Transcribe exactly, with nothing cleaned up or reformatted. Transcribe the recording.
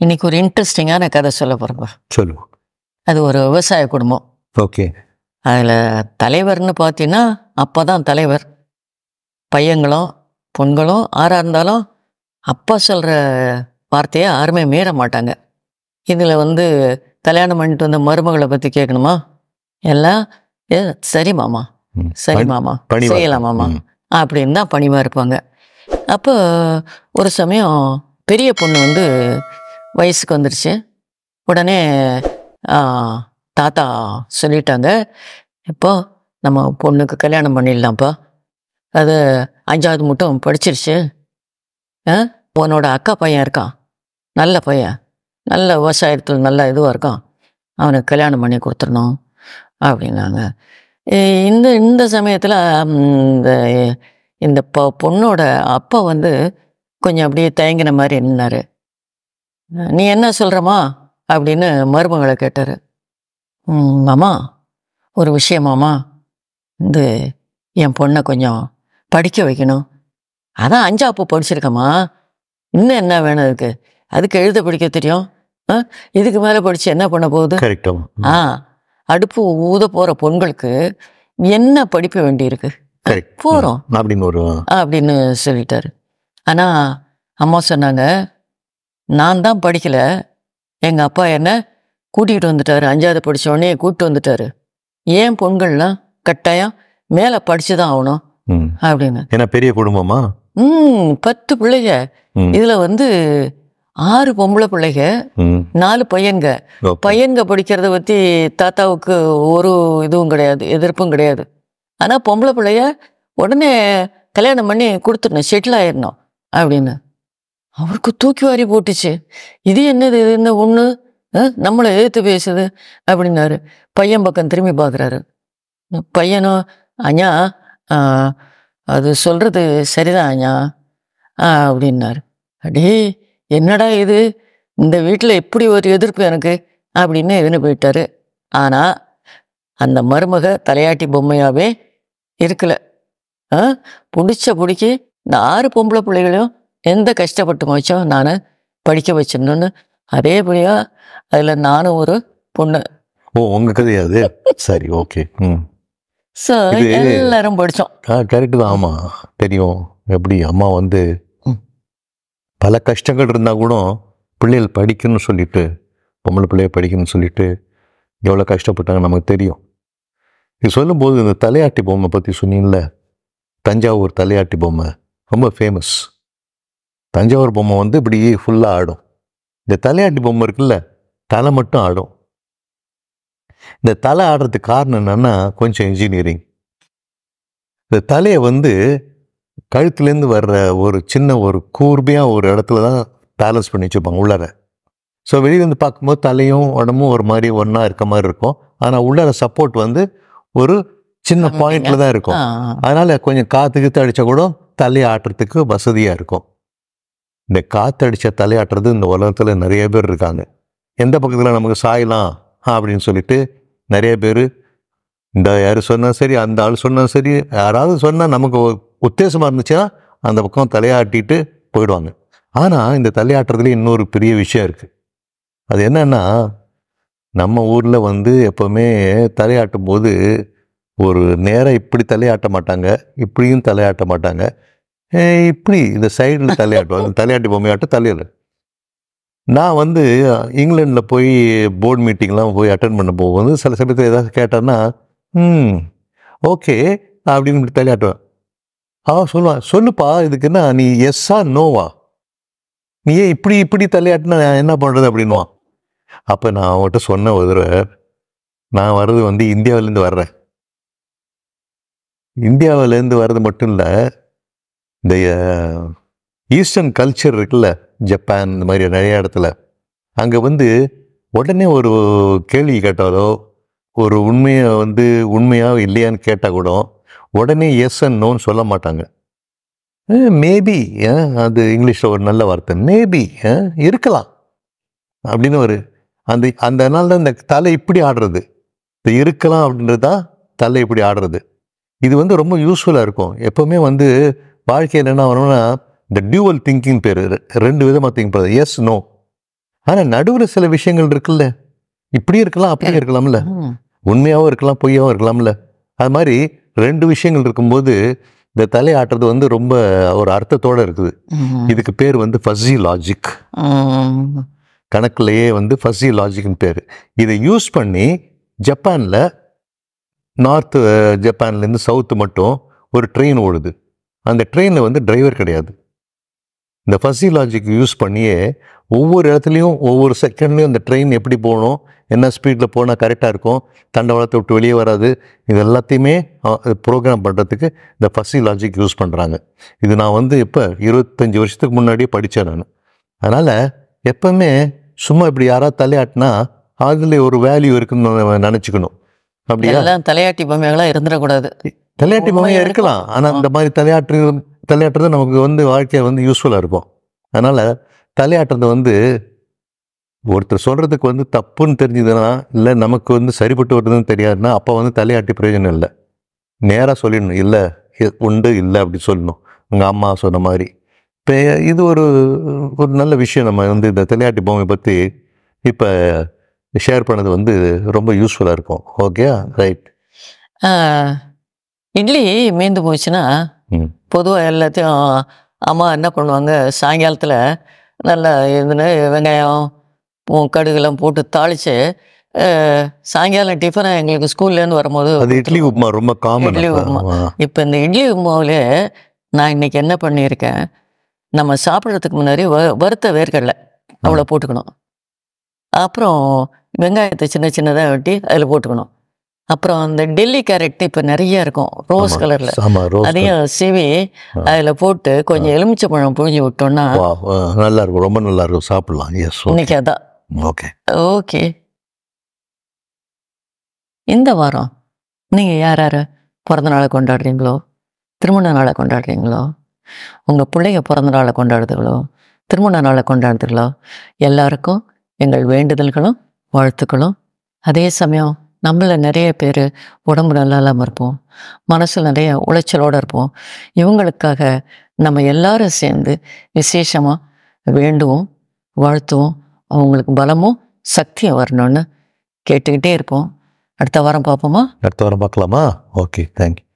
இன்னைக்கு ஒரு இன்ட்ரெஸ்டிங்கான கதை சொல்ல போகிறேங்க. சொல்லுவோம். அது ஒரு விவசாய குடும்பம். ஓகே. அதில் தலைவர்னு பார்த்தீங்கன்னா அப்பா தான் தலைவர். பையங்களும் பொண்களும் ஆறாக இருந்தாலும் அப்பா சொல்கிற வார்த்தையை யாருமே மீற மாட்டாங்க. இதில் வந்து கல்யாணம் பண்ணிட்டு வந்த மருமகளை பற்றி கேட்கணுமா? எல்லாம் ஏ சரி மாமா, சரி மாமா, செய்யலாம் மாமா அப்படின்னு தான் பணிவாக இருப்பாங்க. அப்போ ஒரு சமயம் பெரிய பொண்ணு வந்து வயசுக்கு வந்துடுச்சு. உடனே தாத்தா சொல்லிட்டாங்க, இப்போ நம்ம பொண்ணுக்கு கல்யாணம் பண்ணிடலாம்ப்பா. அது அஞ்சாவது மட்டும் படிச்சிருச்சு. உன்னோட அக்கா பையன் இருக்கான், நல்ல பையன், நல்ல விவசாயத்தில் நல்ல இதுவாக இருக்கான், அவனுக்கு கல்யாணம் பண்ணி கொடுத்துடணும் அப்படின்னாங்க. இந்த இந்த சமயத்தில் இந்த இந்த பொ பொண்ணோட அப்பா வந்து கொஞ்சம் அப்படியே தயங்கின மாதிரி நின்னாரு. நீ என்ன சொல்கிறம்மா அப்படின்னு மருமகளை கேட்டார். மாமா, ஒரு விஷயமாம்மா, இந்த என் பொண்ணை கொஞ்சம் படிக்க வைக்கணும். அதான் அஞ்சாப்பு படிச்சிருக்கம்மா, இன்னும் என்ன வேணும் அதுக்கு? அதுக்கு எழுத படிக்க தெரியும். ஆ இதுக்கு மேலே படித்து என்ன பண்ண போகுது? ஆ அடுப்பு ஊத போகிற பொண்களுக்கு என்ன படிப்பு வேண்டியிருக்கு? போகிறோம் அப்படின்னு ஒரு அப்படின்னு சொல்லிட்டாரு. ஆனால் அம்மா சொன்னாங்க, நான் தான் படிக்கலை, எங்கள் அப்பா என்ன கூட்டிகிட்டு வந்துட்டார். அஞ்சாவது படித்தோடனே கூப்பிட்டு வந்துட்டாரு. ஏன் பொண்கள்லாம் கட்டாயம் மேலே படித்து தான் ஆகணும் அப்படின்னு. ஏன்னா பெரிய குடும்பமா? ம் பத்து பிள்ளைங்க. இதில் வந்து ஆறு பொம்பளை பிள்ளைங்க, நாலு பையன்க. பையன்க படிக்கிறத பற்றி தாத்தாவுக்கு ஒரு இதுவும் கிடையாது, எதிர்ப்பும் கிடையாது. ஆனால் பொம்பளை பிள்ளைய உடனே கல்யாணம் பண்ணி கொடுத்துடணும், செட்டில் ஆயிடணும் அப்படின்னு. அவருக்கு தூக்கி வாரி போட்டுச்சு. இது என்னது, இது என்ன ஒன்று நம்மளை எதிர்த்து பேசுது அப்படின்னாரு. பையன் பக்கம் திரும்பி பார்க்குறாரு. பையனும், அண்ணா அது சொல்கிறது சரிதான் அண்ணா அப்படின்னாரு. அடே என்னடா இது, இந்த வீட்டில் எப்படி ஒரு எதிர்ப்பு எனக்கு அப்படின்னு இதுன்னு போயிட்டாரு. ஆனால் அந்த மருமக தலையாட்டி பொம்மையாகவே இருக்கலை. ஆ பிடிச்ச பிடிக்கி இந்த ஆறு பொம்பளை பிள்ளைகளையும் எந்த கஷ்டப்பட்டு வச்சோ நான் படிக்க வச்சிடணுன்னு அதேபடியா அதில் நானும் ஒரு பொண்ணு. ஓ, உங்கள் கதையாது. சரி, ஓகே. ம் ஸோ எல்லாரும் படித்தோம். ஆ கரெக்டு தான். ஆமாம், தெரியும். எப்படி அம்மா வந்து பல கஷ்டங்கள் இருந்தால் கூட பிள்ளைகள் படிக்கணும்னு சொல்லிட்டு, பொம்பளை பிள்ளைய படிக்கணும்னு சொல்லிட்டு எவ்வளோ கஷ்டப்பட்டாங்க நமக்கு தெரியும். இது சொல்லும்போது இந்த தலையாட்டி பொம்மை பற்றி சொன்னீங்கல்ல, தஞ்சாவூர் தலையாட்டி பொம்மை ரொம்ப ஃபேமஸ். தஞ்சாவூர் பொம்மை வந்து இப்படி ஃபுல்லாக ஆடும். இந்த தலையாட்டி பொம்மை இருக்குல்ல, தலை மட்டும் ஆடும். இந்த தலை ஆடுறதுக்கு காரணம் என்னன்னா கொஞ்சம் இன்ஜினியரிங். இந்த தலையை வந்து கழுத்துலேருந்து வர்ற ஒரு சின்ன ஒரு கூர்மையாக ஒரு இடத்துல தான் பேலன்ஸ் பண்ணி வச்சுப்பாங்க உள்ளார. ஸோ வெளியிலேருந்து பார்க்கும்போது தலையும் உடம்பும் ஒரு மாதிரி ஒன்றா இருக்க மாதிரி இருக்கும். ஆனால் உள்ளார சப்போர்ட் வந்து ஒரு சின்ன பாயிண்டில் தான் இருக்கும். அதனால் கொஞ்சம் காற்று கீத்து அடித்தா கூட தலையை ஆட்டுறதுக்கு வசதியாக இருக்கும். இந்த காற்று அடித்த தலையாட்டுறது இந்த உலகத்தில் நிறைய பேர் இருக்காங்க. எந்த பக்கத்தில் நமக்கு சாயலாம் அப்படின்னு சொல்லிட்டு நிறைய பேர், இந்த யார் சொன்னால் சரி, அந்த ஆள் சொன்னால் சரி, யாராவது சொன்னால் நமக்கு உத்தேசமாக இருந்துச்சுன்னா அந்த பக்கம் தலையாட்டிட்டு போயிடுவாங்க. ஆனால் இந்த தலையாட்டுறதுலேயே இன்னொரு பெரிய விஷயம் இருக்குது. அது என்னன்னா, நம்ம ஊரில் வந்து எப்போவுமே தலையாட்டும் போது ஒரு நேரம் இப்படி தலையாட்ட மாட்டாங்க, இப்படியும் தலையாட்ட மாட்டாங்க, இப்படி இந்த சைடில் தலையாட்டுவாங்க. தலையாட்டி பொம்மையாட்ட தலையில். நான் வந்து இங்கிலாண்டில் போய் போர்டு மீட்டிங்லாம் போய் அட்டன் பண்ண போகும்போது சில சமயத்தில் ஏதாவது கேட்டான்னா, ம் ஓகே அப்படின்னு இப்படி தலையாட்டுவேன். அவன் சொல்லுவான், சொல்லுப்பா இதுக்கு என்ன, நீ எஸ்ஸா நோவா, நீ ஏன் இப்படி இப்படி தலையாட்டினா என்ன பண்ணுறது அப்படின்வான். அப்போ நான் அவன்கிட்ட சொன்ன ஒரு தடவை, நான் வர்றது வந்து இந்தியாவிலேருந்து வர்றேன். இந்தியாவிலேருந்து வர்றது மட்டும் இல்லை, இந்த ஈஸ்டர்ன் கல்ச்சர் இருக்குல்ல, ஜப்பான் இந்த மாதிரி நிறைய இடத்துல, அங்கே வந்து உடனே ஒரு கேள்வி கேட்டாலோ ஒரு உண்மையை வந்து உண்மையாக இல்லையான்னு கேட்டால் கூட உடனே எஸ் அண்ட் நோன்னு சொல்ல மாட்டாங்க. மேபி, அது இங்கிலீஷில் ஒரு நல்ல வார்த்தை, மேபி இருக்கலாம் அப்படின்னு ஒரு அந்த அந்த நாள் தான் இந்த தலை இப்படி ஆடுறது, இந்த இருக்கலாம் அப்படின்றது தான் தலை இப்படி ஆடுறது. இது வந்து ரொம்ப யூஸ்ஃபுல்லாக இருக்கும். எப்போவுமே வந்து வாழ்க்கையில் என்ன வரணும்னா இந்த டியூவல் திங்கிங் பேர், ரெண்டு விதமாக திங்க் பண்ணுறது, எஸ் நோ. ஆனால் நடுவில் சில விஷயங்கள் இருக்குல்ல, இப்படி இருக்கலாம் அப்படியே இருக்கலாம்ல, உண்மையாகவும் இருக்கலாம் பொய்யாகவும் இருக்கலாம்ல. அது மாதிரி ரெண்டு விஷயங்கள் இருக்கும்போது இந்த தலையாட்டுறது வந்து ரொம்ப ஒரு அர்த்தத்தோடு இருக்குது. இதுக்கு பேர் வந்து ஃபஸி லாஜிக். கணக்குலையே வந்து ஃபஸி லாஜிக்னு பேர். இதை யூஸ் பண்ணி ஜப்பானில் நார்த்து ஜப்பான்லேருந்து சவுத்து மட்டும் ஒரு ட்ரெயின் ஓடுது. அந்த ட்ரெயினில் வந்து டிரைவர் கிடையாது. இந்த ஃபஸி லாஜிக் யூஸ் பண்ணியே ஒவ்வொரு இடத்துலையும் ஒவ்வொரு செகண்ட்லேயும் அந்த ட்ரெயின் எப்படி போகணும், என்ன ஸ்பீடில் போனால் கரெக்டாக இருக்கும், தண்டவாளத்தை விட்டு வெளியே வராது, இது எல்லாத்தையுமே ப்ரோக்ராம் பண்ணுறதுக்கு இந்த ஃபஸி லாஜிக் யூஸ் பண்ணுறாங்க. இது நான் வந்து இப்போ இருபத்தஞ்சி வருஷத்துக்கு முன்னாடியே படித்தேன் நான். அதனால் எப்போவுமே சும்மா இப்படி யாராவது தலையாட்டினா அதில் ஒரு வேல்யூ இருக்குன்னு நினச்சிக்கணும். அப்படியா? தலையாட்டி பொம்மைகளாக இருந்துடக்கூடாது. தலையாட்டி பொம்மையாக இருக்கலாம், ஆனால் இந்த மாதிரி தலையாட்டு தலையாட்டுறது நமக்கு வந்து வாழ்க்கையை வந்து யூஸ்ஃபுல்லாக இருக்கும். அதனால் தலையாட்டுறது வந்து ஒருத்தர் சொல்கிறதுக்கு வந்து தப்புன்னு தெரிஞ்சுதுன்னா, இல்லை நமக்கு வந்து சரிப்பட்டு வருதுன்னு தெரியாதுன்னா, அப்போ வந்து தலையாட்டி பிரயோஜனம் இல்லை. நேராக சொல்லிடணும், இல்லை உண்டு இல்லை அப்படி சொல்லணும், உங்கள் அம்மா சொன்ன மாதிரி. இப்போ இது ஒரு ஒரு நல்ல விஷயம். நம்ம வந்து இந்த தலையாட்டி பொம்மை பற்றி இப்போ ஷேர் பண்ணது வந்து ரொம்ப யூஸ்ஃபுல்லாக இருக்கும். Okay, right. இட்லி மீந்து போச்சுன்னா பொதுவாக எல்லாத்தையும் அம்மா என்ன பண்ணுவாங்க, சாயங்காலத்தில் நல்லா இதுன்னு வெங்காயம் கடுகுலாம் போட்டு தாளித்து சாயங்காலம் டிஃபனை எங்களுக்கு ஸ்கூல்லேருந்து வரும்போது அது இட்லி உப்புமா ரொம்ப காமன். இட்லி உப்புமா. இப்போ இந்த இட்லி உப்புமாவிலே நான் இன்றைக்கி என்ன பண்ணியிருக்கேன், நம்ம சாப்பிட்றதுக்கு முன்னாடி வ வறுத்த வேர்க்கடலை அவ்வளோ போட்டுக்கணும். அப்புறம் வெங்காயத்தை சின்ன சின்னதாக வெட்டி அதில் போட்டுக்கணும். அப்புறம் அந்த டெல்லி கேரட் இப்போ நிறைய இருக்கும் ரோஸ் கலரில், அதையும் சீவி அதில் போட்டு கொஞ்சம் எலுமிச்சை பழம் புழிஞ்சு விட்டோன்னா நல்லா இருக்கும், ரொம்ப நல்லா இருக்கும், சாப்பிடலாம். எஸ், இன்னைக்கு அதான். Okay okay. இந்த வாரம் நீங்கள் யார் யார் பிறந்த நாளை கொண்டாடுறீங்களோ, திருமண நாளை கொண்டாடுறீங்களோ, உங்கள் பிள்ளைங்க பிறந்த நாளை கொண்டாடுதுங்களோ, திருமண நாளை கொண்டாடுதுங்களோ, எல்லாருக்கும் எங்கள் வேண்டுதல்களும் வாழ்த்துக்களும். அதே சமயம் நம்மள நிறைய பேர் உடம்பு நல்லா இல்லாமல் இருப்போம், மனசில் நிறைய உளைச்சலோடு இருப்போம். இவங்களுக்காக நம்ம எல்லாரும் சேர்ந்து விசேஷமாக வேண்டுவோம், வாழ்த்துவோம். அவங்களுக்கு பலமும் சக்தியும் வரணும்னு கேட்டுக்கிட்டே இருப்போம். அடுத்த வாரம் பார்ப்போமா? அடுத்த வாரம் பார்க்கலாமா? Okay, thank you.